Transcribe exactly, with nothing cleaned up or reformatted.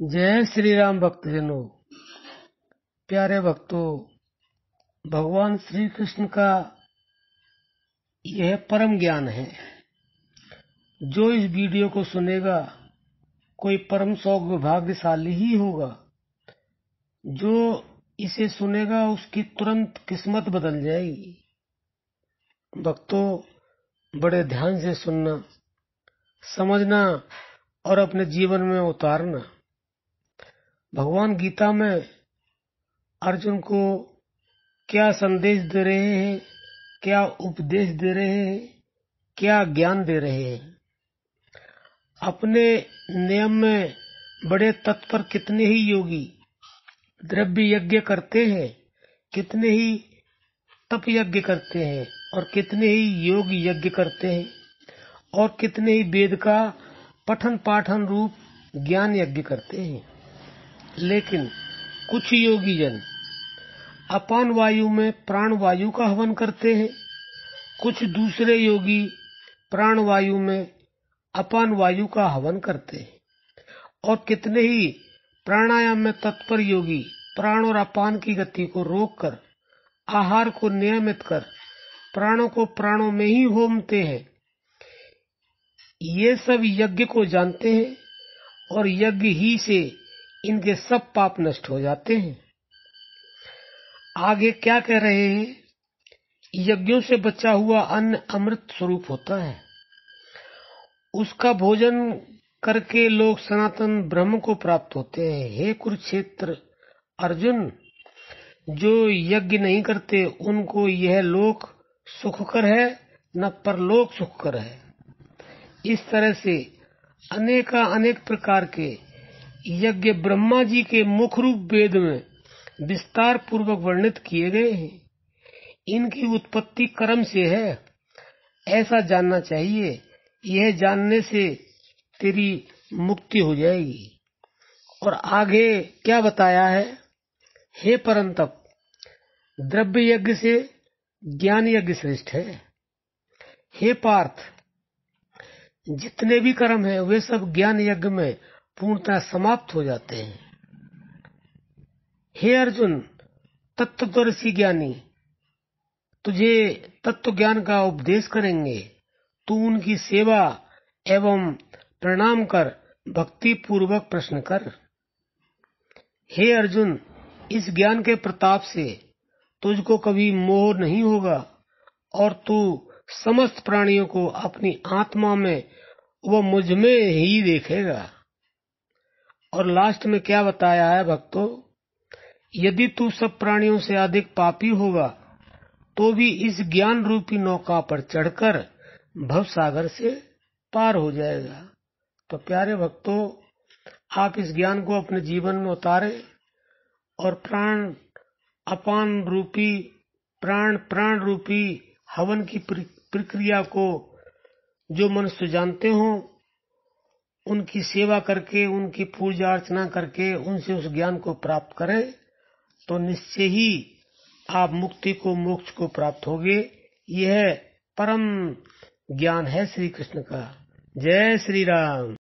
जय श्री राम भक्तजनों। प्यारे भक्तों, भगवान श्री कृष्ण का यह परम ज्ञान है। जो इस वीडियो को सुनेगा कोई परम सौभाग्य भाग्यशाली ही होगा। जो इसे सुनेगा उसकी तुरंत किस्मत बदल जाएगी। भक्तों, बड़े ध्यान से सुनना, समझना और अपने जीवन में उतारना। भगवान गीता में अर्जुन को क्या संदेश दे रहे हैं, क्या उपदेश दे रहे हैं, क्या ज्ञान दे रहे हैं। अपने नियम में बड़े तत्पर कितने ही योगी द्रव्य यज्ञ करते हैं, कितने ही तप यज्ञ करते हैं और कितने ही योग यज्ञ करते हैं और कितने ही वेद का पठन पाठन रूप ज्ञान यज्ञ करते हैं। लेकिन कुछ योगी जन अपान वायु में प्राण वायु का हवन करते हैं, कुछ दूसरे योगी प्राण वायु में अपान वायु का हवन करते हैं और कितने ही प्राणायाम में तत्पर योगी प्राण और अपान की गति को रोककर आहार को नियमित कर प्राणों को प्राणों में ही होमते हैं। ये सब यज्ञ को जानते हैं और यज्ञ ही से इनके सब पाप नष्ट हो जाते हैं। आगे क्या कह रहे हैं? यज्ञों से बचा हुआ अन्न अमृत स्वरूप होता है। उसका भोजन करके लोग सनातन ब्रह्म को प्राप्त होते हैं। हे कुरुक्षेत्र अर्जुन, जो यज्ञ नहीं करते उनको यह लोक सुखकर है न परलोक सुखकर है। इस तरह से अनेका अनेक प्रकार के यज्ञ ब्रह्मा जी के मुख रूप वेद में विस्तार पूर्वक वर्णित किए गए हैं। इनकी उत्पत्ति कर्म से है, ऐसा जानना चाहिए। यह जानने से तेरी मुक्ति हो जाएगी। और आगे क्या बताया है? हे परंतप, द्रव्य यज्ञ से ज्ञान यज्ञ श्रेष्ठ है। हे पार्थ, जितने भी कर्म हैं वे सब ज्ञान यज्ञ में पूर्णतः समाप्त हो जाते हैं। हे अर्जुन, तत्वदर्शी ज्ञानी तुझे तत्व ज्ञान का उपदेश करेंगे। तू उनकी सेवा एवं प्रणाम कर भक्ति पूर्वक प्रश्न कर। हे अर्जुन, इस ज्ञान के प्रताप से तुझको कभी मोह नहीं होगा और तू समस्त प्राणियों को अपनी आत्मा में व मुझ में ही देखेगा। और लास्ट में क्या बताया है भक्तों? यदि तू सब प्राणियों से अधिक पापी होगा तो भी इस ज्ञान रूपी नौका पर चढ़कर भव सागर से पार हो जाएगा। तो प्यारे भक्तों, आप इस ज्ञान को अपने जीवन में उतारें और प्राण अपान रूपी प्राण प्राण रूपी हवन की प्रक्रिया को जो मनुष्य जानते हो उनकी सेवा करके, उनकी पूजा अर्चना करके उनसे उस ज्ञान को प्राप्त करें तो निश्चय ही आप मुक्ति को, मोक्ष को प्राप्त होगे। यह परम ज्ञान है श्री कृष्ण का। जय श्री राम।